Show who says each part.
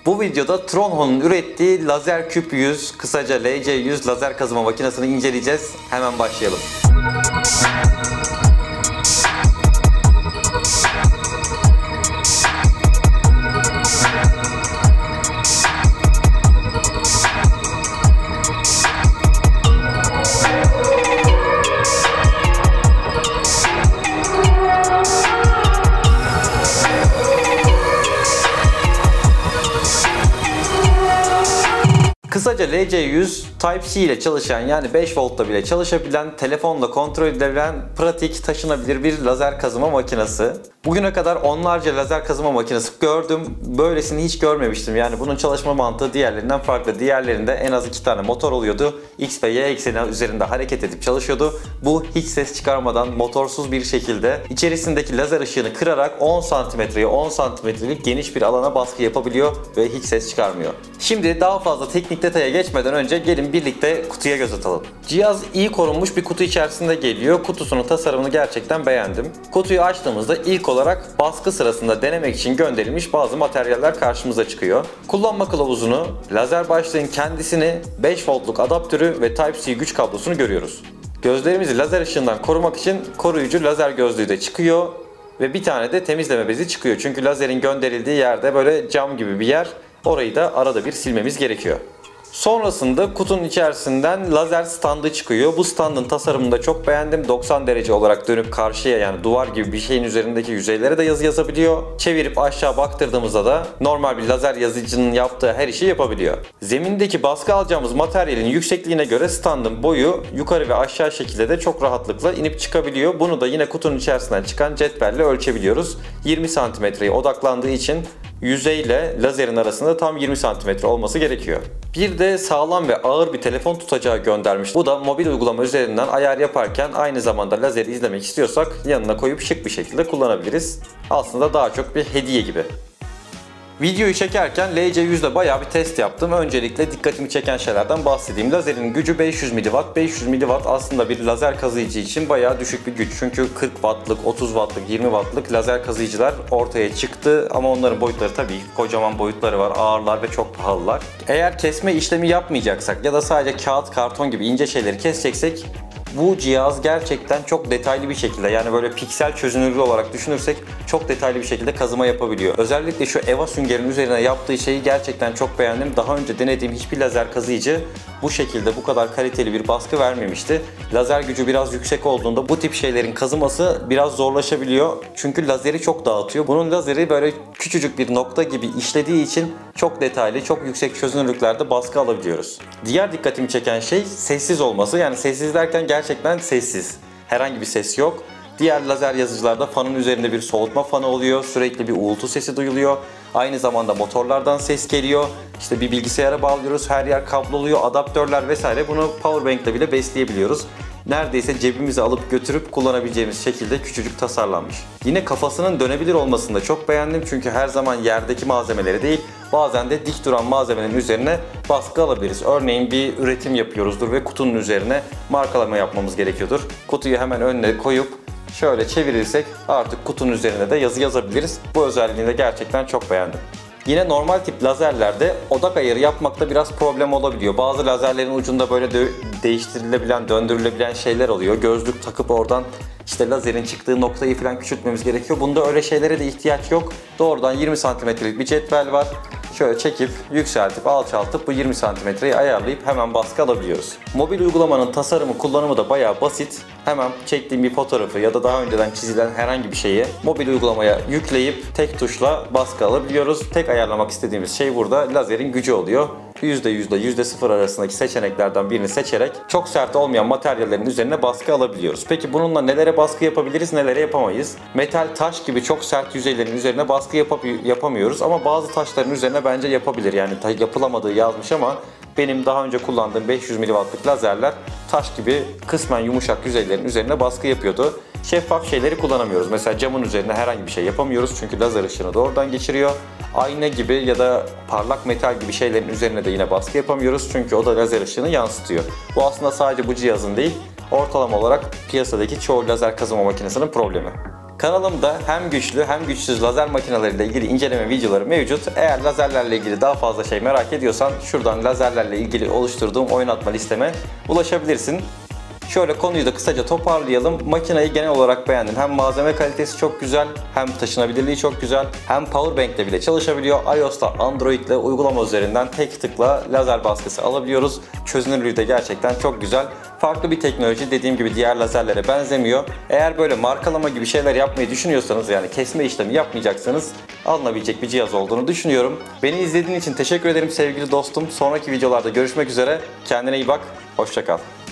Speaker 1: Bu videoda Tronho'nun ürettiği Lazer Küp 100, kısaca LC100 lazer kazıma makinesini inceleyeceğiz. Hemen başlayalım. Kısaca LC100 Type-C ile çalışan, yani 5 voltta bile çalışabilen, telefonla kontrol edilebilen, pratik, taşınabilir bir lazer kazıma makinesi. Bugüne kadar onlarca lazer kazıma makinesi gördüm. Böylesini hiç görmemiştim. Yani bunun çalışma mantığı diğerlerinden farklı. Diğerlerinde en az 2 tane motor oluyordu. X ve Y ekseni üzerinde hareket edip çalışıyordu. Bu hiç ses çıkarmadan motorsuz bir şekilde içerisindeki lazer ışığını kırarak 10 santimetreye 10 santimetrelik geniş bir alana baskı yapabiliyor ve hiç ses çıkarmıyor. Şimdi daha fazla teknik detaya geçmeden önce gelin birlikte kutuya göz atalım. Cihaz iyi korunmuş bir kutu içerisinde geliyor. Kutusunun tasarımını gerçekten beğendim. Kutuyu açtığımızda ilk olarak baskı sırasında denemek için gönderilmiş bazı materyaller karşımıza çıkıyor. Kullanma kılavuzunu, lazer başlığın kendisini, 5 voltluk adaptörü ve Type-C güç kablosunu görüyoruz. Gözlerimizi lazer ışığından korumak için koruyucu lazer gözlüğü de çıkıyor ve bir tane de temizleme bezi çıkıyor. Çünkü lazerin gönderildiği yerde böyle cam gibi bir yer. Orayı da arada bir silmemiz gerekiyor. Sonrasında kutunun içerisinden lazer standı çıkıyor. Bu standın tasarımını da çok beğendim. 90 derece olarak dönüp karşıya, yani duvar gibi bir şeyin üzerindeki yüzeylere de yazı yazabiliyor. Çevirip aşağı baktırdığımızda da normal bir lazer yazıcının yaptığı her işi yapabiliyor. Zemindeki baskı alacağımız materyalin yüksekliğine göre standın boyu yukarı ve aşağı şekilde de çok rahatlıkla inip çıkabiliyor. Bunu da yine kutunun içerisinden çıkan cetvelle ölçebiliyoruz. 20 santimetreye odaklandığı için yüzey ile lazerin arasında tam 20 santimetre olması gerekiyor. Bir de sağlam ve ağır bir telefon tutacağı göndermiş. Bu da mobil uygulama üzerinden ayar yaparken aynı zamanda lazeri izlemek istiyorsak yanına koyup şık bir şekilde kullanabiliriz. Aslında daha çok bir hediye gibi. Videoyu çekerken LC100 ile bayağı bir test yaptım. Öncelikle dikkatimi çeken şeylerden bahsedeyim. Lazerin gücü 500 mW. 500 mW aslında bir lazer kazıyıcı için bayağı düşük bir güç. Çünkü 40 wattlık, 30 wattlık, 20 wattlık lazer kazıyıcılar ortaya çıktı. Ama onların boyutları tabii kocaman boyutları var, ağırlar ve çok pahalılar. Eğer kesme işlemi yapmayacaksak ya da sadece kağıt, karton gibi ince şeyleri keseceksek, bu cihaz gerçekten çok detaylı bir şekilde, yani böyle piksel çözünürlüğü olarak düşünürsek çok detaylı bir şekilde kazıma yapabiliyor. Özellikle şu EVA süngerin üzerine yaptığı şeyi gerçekten çok beğendim. Daha önce denediğim hiçbir lazer kazıyıcı bu şekilde bu kadar kaliteli bir baskı vermemişti. Lazer gücü biraz yüksek olduğunda bu tip şeylerin kazıması biraz zorlaşabiliyor. Çünkü lazeri çok dağıtıyor. Bunun lazeri böyle küçücük bir nokta gibi işlediği için çok detaylı, çok yüksek çözünürlüklerde baskı alabiliyoruz. Diğer dikkatimi çeken şey sessiz olması. Yani sessiz derken gerçekten sessiz. Herhangi bir ses yok. Diğer lazer yazıcılarda fanın üzerinde bir soğutma fanı oluyor. Sürekli bir uğultu sesi duyuluyor. Aynı zamanda motorlardan ses geliyor. İşte bir bilgisayara bağlıyoruz. Her yer kabloluyor. Adaptörler vesaire. Bunu powerbank ile bile besleyebiliyoruz. Neredeyse cebimize alıp götürüp kullanabileceğimiz şekilde küçücük tasarlanmış. Yine kafasının dönebilir olmasını da çok beğendim. Çünkü her zaman yerdeki malzemeleri değil, bazen de dik duran malzemenin üzerine baskı alabiliriz. Örneğin bir üretim yapıyoruzdur ve kutunun üzerine markalama yapmamız gerekiyordur. Kutuyu hemen önüne koyup şöyle çevirirsek artık kutunun üzerine de yazı yazabiliriz. Bu özelliğini de gerçekten çok beğendim. Yine normal tip lazerlerde odak ayarı yapmakta biraz problem olabiliyor. Bazı lazerlerin ucunda böyle değiştirilebilen, döndürülebilen şeyler oluyor. Gözlük takıp oradan işte lazerin çıktığı noktayı falan küçültmemiz gerekiyor. Bunda öyle şeylere de ihtiyaç yok. Doğrudan 20 santimetrelik bir cetvel var. Şöyle çekip, yükseltip, alçaltıp bu 20 santimetreyi ayarlayıp hemen baskı alabiliyoruz. Mobil uygulamanın tasarımı, kullanımı da bayağı basit. Hemen çektiğim bir fotoğrafı ya da daha önceden çizilen herhangi bir şeyi mobil uygulamaya yükleyip tek tuşla baskı alabiliyoruz. Tek ayarlamak istediğimiz şey burada lazerin gücü oluyor. %100 ile %0 arasındaki seçeneklerden birini seçerek çok sert olmayan materyallerin üzerine baskı alabiliyoruz. Peki bununla nelere baskı yapabiliriz, nelere yapamayız? Metal, taş gibi çok sert yüzeylerin üzerine baskı yapamıyoruz ama bazı taşların üzerine bence yapabilir. Yani yapılamadığı yazmış ama benim daha önce kullandığım 500 mW'lık lazerler taş gibi kısmen yumuşak yüzeylerin üzerine baskı yapıyordu. Şeffaf şeyleri kullanamıyoruz. Mesela camın üzerine herhangi bir şey yapamıyoruz çünkü lazer ışığını doğrudan geçiriyor. Ayna gibi ya da parlak metal gibi şeylerin üzerine de yine baskı yapamıyoruz çünkü o da lazer ışığını yansıtıyor. Bu aslında sadece bu cihazın değil, ortalama olarak piyasadaki çoğu lazer kazıma makinesinin problemi. Kanalımda hem güçlü hem güçsüz lazer makineleriyle ilgili inceleme videoları mevcut. Eğer lazerlerle ilgili daha fazla şey merak ediyorsan şuradan lazerlerle ilgili oluşturduğum oynatma listeme ulaşabilirsin. Şöyle konuyu da kısaca toparlayalım. Makineyi genel olarak beğendim. Hem malzeme kalitesi çok güzel, hem taşınabilirliği çok güzel, hem powerbank'le bile çalışabiliyor. iOS'ta, Android'le uygulama üzerinden tek tıkla lazer baskısı alabiliyoruz. Çözünürlüğü de gerçekten çok güzel. Farklı bir teknoloji, dediğim gibi diğer lazerlere benzemiyor. Eğer böyle markalama gibi şeyler yapmayı düşünüyorsanız, yani kesme işlemi yapmayacaksanız alınabilecek bir cihaz olduğunu düşünüyorum. Beni izlediğin için teşekkür ederim sevgili dostum. Sonraki videolarda görüşmek üzere. Kendine iyi bak. Hoşça kal.